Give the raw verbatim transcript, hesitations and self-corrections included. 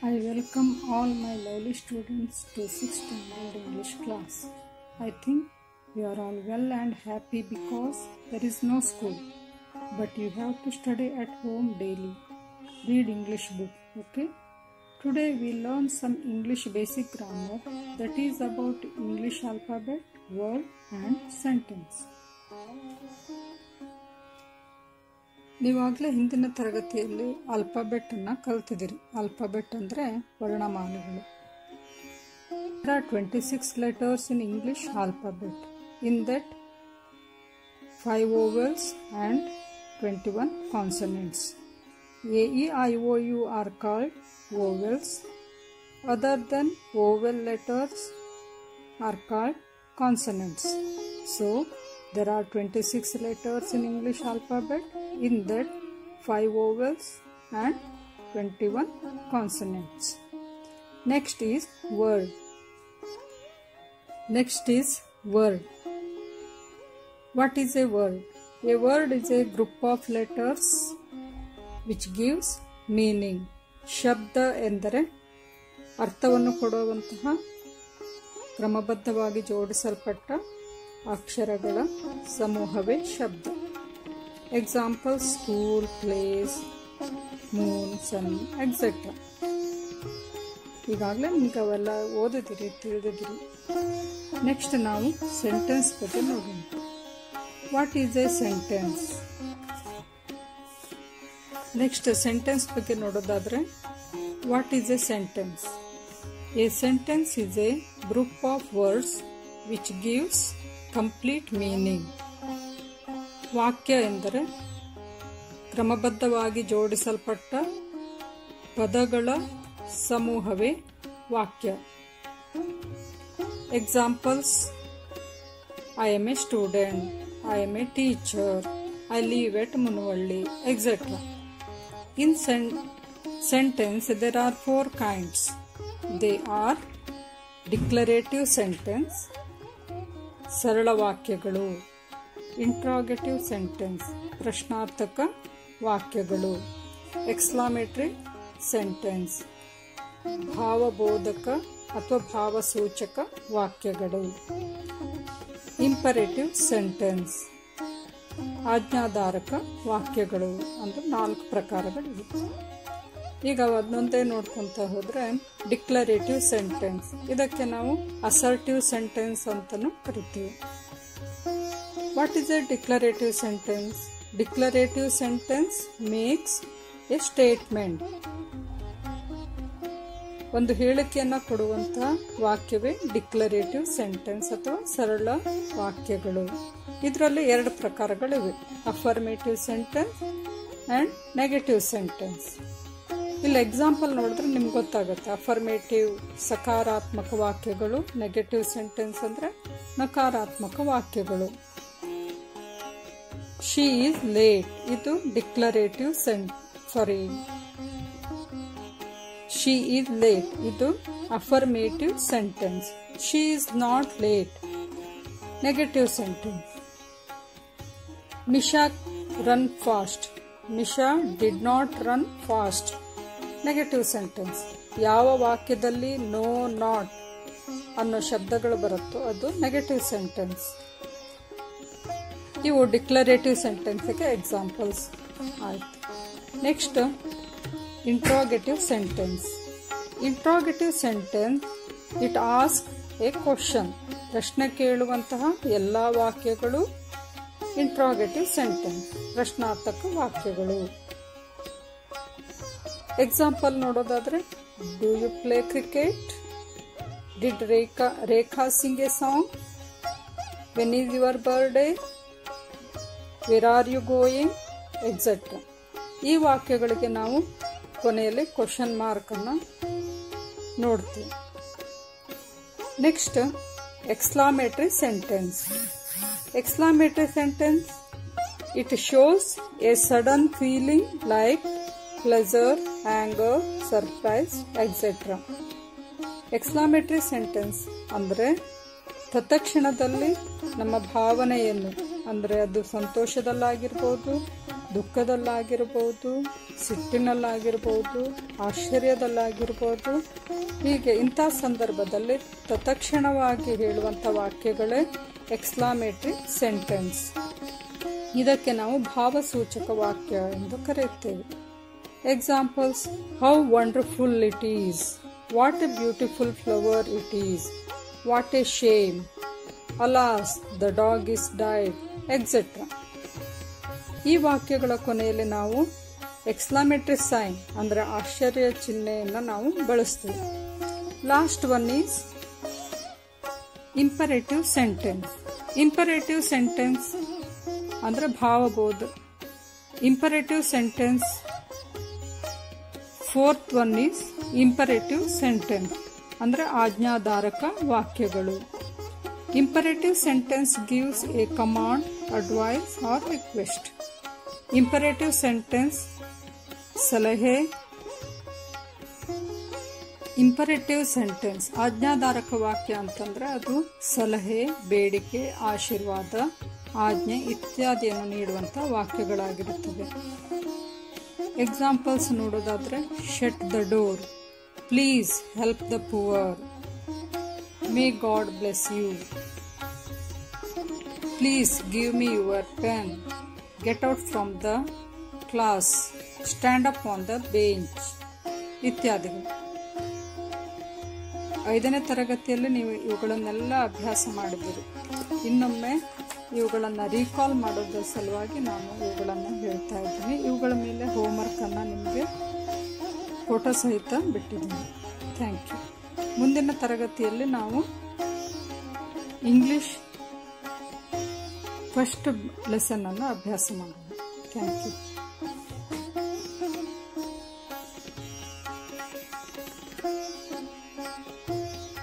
I welcome all my lovely students to sixth standard English class. I think you are all well and happy because there is no school, but you have to study at home daily. Read English book, okay? Today we learn some English basic grammar, that is about English alphabet, word and sentence. ನೀವಾಗಲೇ ಹಿಂದಿನ ತರಗತಿಯಲ್ಲಿ alphabet ಅನ್ನ ಕಲ್ತಿದ್ದೀರಿ. Alphabet ಅಂದರೆ ವರ್ಣಮಾಲೆಗಳು. There are twenty-six letters in English alphabet. In that, five vowels and twenty-one consonants. A, E, I, O, U are called vowels. Other than vowel letters are called consonants. So, there are twenty-six letters in English alphabet. In that, five vowels and twenty-one consonants. Next is word. Next is word. What is a word? A word is a group of letters which gives meaning. ಶಬ್ದ ಎಂದರೆ ಅರ್ಥವನ್ನು ಕೊಡುವಂತಹ ಕ್ರಮಬದ್ಧವಾಗಿ ಜೋಡಿಸಲ್ಪಟ್ಟ ಅಕ್ಷರಗಳ ಸಮೂಹವೇ ಶಬ್ದ. Example: school, place, moon, sun, et cetera. ಈಗಾಗಲೇ ನಿಮ್ಗೆ ಅವೆಲ್ಲ ಓದಿದಿರಿ, ತಿಳಿದಿದ್ದೀರಿ. ನೆಕ್ಸ್ಟ್ ನಾವು ಸೆಂಟೆನ್ಸ್ ಬಗ್ಗೆ ನೋಡೋಣ. What is a sentence? Next sentence ಬಗ್ಗೆ ನೋಡೋದಾದ್ರೆ, what is a sentence? A sentence is a group of words which gives complete meaning. ವಾಕ್ಯ ಎಂದರೆ ಕ್ರಮಬದ್ಧವಾಗಿ ಜೋಡಿಸಲ್ಪಟ್ಟ ಪದಗಳ ಸಮೂಹವೇ ವಾಕ್ಯ. Examples: I am a student, I am a teacher, I live at Munavalli, etcetera. In sentence there are four kinds. They are declarative sentence, ಸರಳ ವಾಕ್ಯಗಳು. Interrogative sentence, ಪ್ರಶ್ನಾರ್ಥಕ ವಾಕ್ಯಗಳು. ಎಕ್ಸ್ಕ್ಲಾಮೇಟರಿ ಸೆಂಟೆನ್ಸ್, ಭಾವಬೋಧಕ ಅಥವಾ ಭಾವಸೂಚಕ ವಾಕ್ಯಗಳು. ಇಂಪರೇಟಿವ್ ಸೆಂಟೆನ್ಸ್, ಆಜ್ಞಾಧಾರಕ ವಾಕ್ಯಗಳು. ಅಂದ್ರೆ ನಾಲ್ಕು ಪ್ರಕಾರಗಳಿವೆ. ಈಗ ಒಂದೊಂದೇ ನೋಡ್ಕೊಂತ ಹೋದ್ರೆ, ಡಿಕ್ಲರೇಟಿವ್ ಸೆಂಟೆನ್ಸ್, ಇದಕ್ಕೆ ನಾವು ಅಸರ್ಟಿವ್ ಸೆಂಟೆನ್ಸ್ ಅಂತಾನು ಕರಿತೀವಿ. What is a declarative sentence? Declarative sentence makes a statement. ಒಂದು ಹೇಳಿಕೆಯನ್ನು ಕೊಡುವಂತಹ ವಾಕ್ಯವೇ ಡಿಕ್ಲರೇಟಿವ್ ಸೆಂಟೆನ್ಸ್ ಅಥವಾ ಸರಳ ವಾಕ್ಯಗಳು. ಇದರಲ್ಲಿ ಎರಡು ಪ್ರಕಾರಗಳಿವೆ: affirmative sentence and negative sentence. ಇಲ್ಲಿ ಎಕ್ಸಾಂಪಲ್ ನೋಡಿದ್ರೆ ನಿಮ್ಗೆ ಗೊತ್ತಾಗುತ್ತೆ. ಅಫರ್ಮೇಟಿವ್ ಸಕಾರಾತ್ಮಕ ವಾಕ್ಯಗಳು, ನೆಗೆಟಿವ್ ಸೆಂಟೆನ್ಸ್ ಅಂದ್ರೆ ನಕಾರಾತ್ಮಕ ವಾಕ್ಯಗಳು. She is late. ಇದು declarative sent sorry She is late. ಇದು affirmative sentence. She is not late. Negative sentence. Misha run fast. Misha did not run fast. Negative sentence. ಯಾವ ವಾಕ್ಯದಲ್ಲಿ ನೋ, ನಾಟ್ ಅನ್ನೋ ಶಬ್ದಗಳು ಬರುತ್ತೋ ಅದು ನೆಗೆಟಿವ್ ಸೆಂಟೆನ್ಸ್. ಇವು declarative ಸೆಂಟೆನ್ಸ್ಗೆ ಎಕ್ಸಾಂಪಲ್ಸ್ ಆಯ್ತು. Next interrogative sentence. Interrogative sentence it ask a question. ಪ್ರಶ್ನೆ ಕೇಳುವಂತಹ ಎಲ್ಲ ವಾಕ್ಯಗಳು ಇಂಟ್ರಾಗೇಟಿವ್ ಸೆಂಟೆನ್ಸ್, ಪ್ರಶ್ನಾರ್ಥಕ ವಾಕ್ಯಗಳು. ಎಕ್ಸಾಂಪಲ್ ನೋಡೋದಾದ್ರೆ, do you play cricket? Did Rekha Rekha sing a song? When is your birthday? Where are you going? Etcetera. ಈ ವಾಕ್ಯಗಳಿಗೆ ನಾವು ಕೊನೆಯಲ್ಲಿ ಕ್ವಶನ್ ಮಾರ್ಕ್ ಅನ್ನ ನೋಡ್ತೀವಿ. Next exclamatory sentence. Exclamatory sentence it shows a sudden feeling like pleasure, anger, surprise, etcetera. Exclamatory sentence ಅಂದ್ರೆ ತತ್ಕ್ಷಣದಲ್ಲಿ ನಮ್ಮ ಭಾವನೆಯನ್ನು, ಅಂದರೆ ಅದು ಸಂತೋಷದಲ್ಲಾಗಿರ್ಬೋದು, ದುಃಖದಲ್ಲಾಗಿರ್ಬೋದು, ಸಿಟ್ಟಿನಲ್ಲಾಗಿರ್ಬೋದು, ಆಶ್ಚರ್ಯದಲ್ಲಾಗಿರ್ಬೋದು. ಹೀಗೆ ಇಂಥ ಸಂದರ್ಭದಲ್ಲಿ ತತ್ಕ್ಷಣವಾಗಿ ಹೇಳುವಂಥ ವಾಕ್ಯಗಳೇ ಎಕ್ಸ್ಕ್ಲಾಮೇಟರಿ ಸೆಂಟೆನ್ಸ್. ಇದಕ್ಕೆ ನಾವು ಭಾವಸೂಚಕ ವಾಕ್ಯ ಎಂದು ಕರೆಯುತ್ತೇವೆ. Examples: how wonderful it is, what a beautiful flower it is, what a shame, alas the dog is died, etcetera. ಈ ವಾಕ್ಯಗಳ ಕೊನೆಯಲ್ಲಿ ನಾವು ಎಕ್ಸ್ಕ್ಲಾಮೇಟರಿ ಸೈನ್ ಅಂದರೆ ಆಶ್ಚರ್ಯ ಚಿಹ್ನೆಯನ್ನು ನಾವು ಬಳಸ್ತೀವಿ. Last one is imperative sentence. Imperative sentence ಅಂದರೆ ಭಾವಬೋಧ. Imperative sentence fourth one is imperative sentence ಅಂದರೆ ಆಜ್ಞಾಧಾರಕ ವಾಕ್ಯಗಳು. Imperative sentence gives a command, advice or request. Imperative sentence ಸಲಹೆ. ಇಂಪರೇಟಿವ್ ಸೆಂಟೆನ್ಸ್ ಆಜ್ಞಾಧಾರಕ ವಾಕ್ಯ ಅಂತಂದ್ರೆ ಅದು ಸಲಹೆ, ಬೇಡಿಕೆ, ಆಶೀರ್ವಾದ, ಆಜ್ಞೆ ಇತ್ಯಾದಿಯನ್ನು ನೀಡುವಂಥ ವಾಕ್ಯಗಳಾಗಿರುತ್ತವೆ. ಎಕ್ಸಾಂಪಲ್ಸ್ ನೋಡೋದಾದ್ರೆ: shut the door, please help the poor, may God bless you, please give me your pen, get out from the class, stand up on the bench ಇತ್ಯಾದಿಗಳು. ಐದನೇ ತರಗತಿಯಲ್ಲಿ ನೀವು ಇವುಗಳನ್ನೆಲ್ಲ ಅಭ್ಯಾಸ ಮಾಡಿದ್ದೀರಿ. ಇನ್ನೊಮ್ಮೆ ಇವುಗಳನ್ನು ರೀಕಾಲ್ ಮಾಡೋದ್ರ ಸಲುವಾಗಿ ನಾನು ಇವುಗಳನ್ನು ಹೇಳ್ತಾ ಇದ್ದೀನಿ. ಇವುಗಳ ಮೇಲೆ ಹೋಮ್ವರ್ಕನ್ನು ನಿಮಗೆ ಫೋಟೋ ಸಹಿತ ಬಿಟ್ಟಿದ್ದೀನಿ. Thank you. ಮುಂದಿನ ತರಗತಿಯಲ್ಲಿ ನಾವು ಇಂಗ್ಲಿಷ್ ಫಸ್ಟ್ ಲೆಸನ್ ಅನ್ನು ಅಭ್ಯಾಸ ಮಾಡೋಣ. Thank you.